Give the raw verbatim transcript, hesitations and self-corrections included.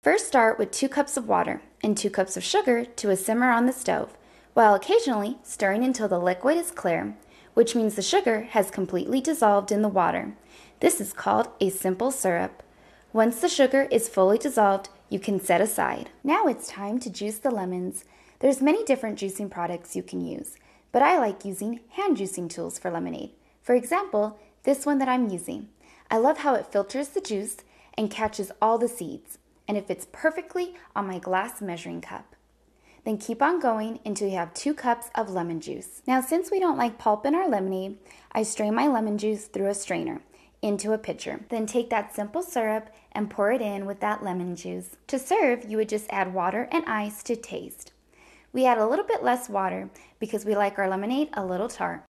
First, start with two cups of water and two cups of sugar to a simmer on the stove, while occasionally stirring until the liquid is clear, which means the sugar has completely dissolved in the water. This is called a simple syrup. Once the sugar is fully dissolved, you can set aside. Now it's time to juice the lemons. There's many different juicing products you can use, but I like using hand juicing tools for lemonade. For example, this one that I'm using. I love how it filters the juice and catches all the seeds, and it fits perfectly on my glass measuring cup. Then keep on going until you have two cups of lemon juice. Now, since we don't like pulp in our lemonade, I strain my lemon juice through a strainer into a pitcher. Then take that simple syrup and pour it in with that lemon juice. To serve, you would just add water and ice to taste. We add a little bit less water because we like our lemonade a little tart.